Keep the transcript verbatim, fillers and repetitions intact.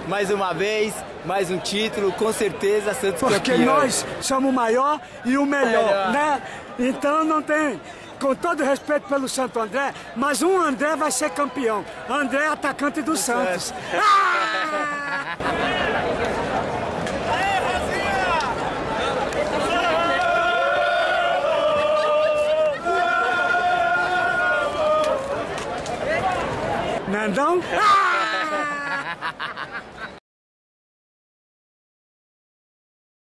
mais uma vez, mais um título, com certeza Santos campeão. Porque nós somos o maior e o melhor, melhor, né? Então não tem, com todo respeito pelo Santo André, mas um André vai ser campeão. André é atacante do, do Santos. Santos. Ah! Nandão? Ah!